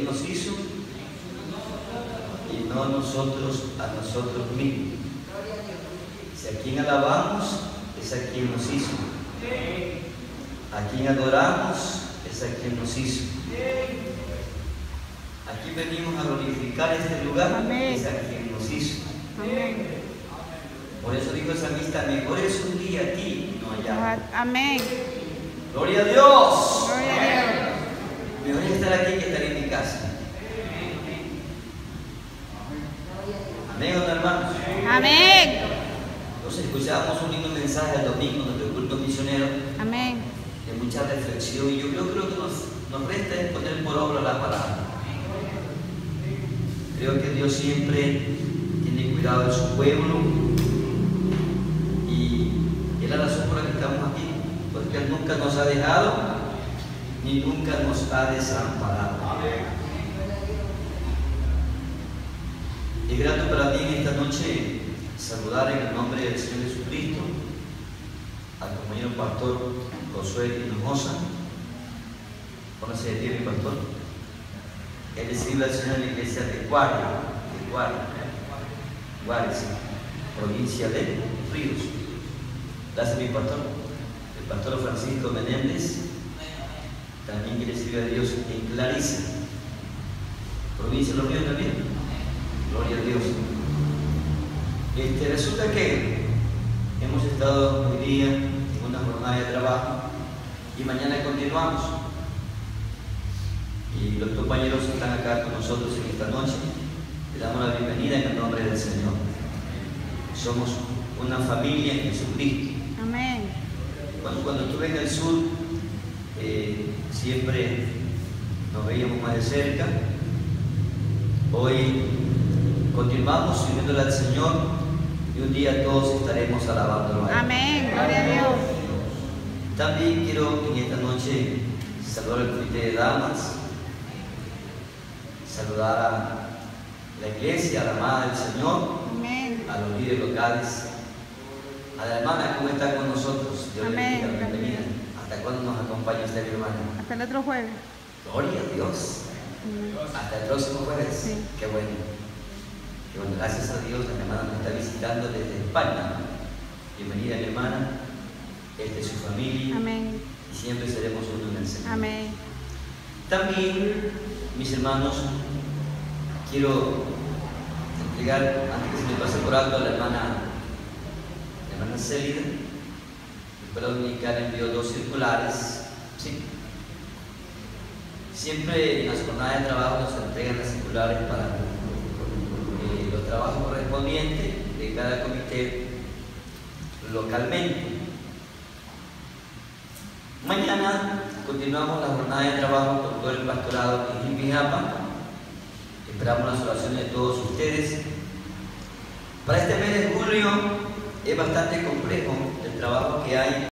nos hizo y no nosotros a nosotros mismos. Si a quien alabamos es a quien nos hizo, a quien adoramos es a quien nos hizo. Aquí venimos a glorificar este lugar. Amén. Es a quien nos hizo. Amén. Por eso dijo el salmista, mejor es un día aquí, no allá. Amén. Gloria a Dios. Gloria a Dios. Mejor es estar aquí que estar en mi casa. Amén, ¿o no, hermanos? Amén. Entonces escuchábamos un lindo mensaje el domingo de los cultos misioneros. Amén. De mucha reflexión, y yo creo que nos resta es poner por obra la palabra. Creo que Dios siempre tiene cuidado de su pueblo y es la razón por la que estamos aquí, porque Él nunca nos ha dejado ni nunca nos ha desamparado. Es grato para mí en esta noche saludar en el nombre del Señor Jesucristo al compañero pastor Josué Hinojosa. Póngase de pie, mi pastor. Él sirve al Señor en la iglesia de Guares, provincia de Ríos. Gracias, mi pastor. El pastor Francisco Menéndez, también quiere servir a Dios en Clarisa, provincia de los Ríos también. Gloria a Dios. Resulta que hemos estado hoy día en una jornada de trabajo y mañana continuamos. Y los compañeros están acá con nosotros en esta noche. Le damos la bienvenida en el nombre del Señor. Somos una familia en Jesucristo. Amén. Cuando estuve en el sur, siempre nos veíamos más de cerca. Hoy continuamos sirviéndole al Señor y un día todos estaremos alabándolo a Él. Amén. Gloria a Dios. También quiero en esta noche saludar al comité de damas, saludar a la iglesia, a la amada del Señor. Amén. A los líderes locales, a la hermana, ¿cómo está con nosotros? Dios le bendiga, bienvenida. ¿Hasta cuándo nos acompaña usted, mi hermana? Hasta el otro jueves. Gloria a Dios. Hasta el próximo jueves. Sí. Qué bueno. Qué bueno. Gracias a Dios, la hermana nos está visitando desde España. Bienvenida, mi hermana. Esta es su familia. Amén. Y siempre seremos uno en el Señor. Amén. También, mis hermanos, quiero entregar, antes que se me pase por alto, a la hermana Célida. La Escuela Dominical envió 2 circulares. ¿Sí? Siempre en las jornadas de trabajo nos entregan las circulares para los trabajos correspondientes de cada comité localmente. Mañana continuamos la jornada de trabajo con todo el pastorado en Jimpijapa. Esperamos las oraciones de todos ustedes. Para este mes de julio es bastante complejo el trabajo que hay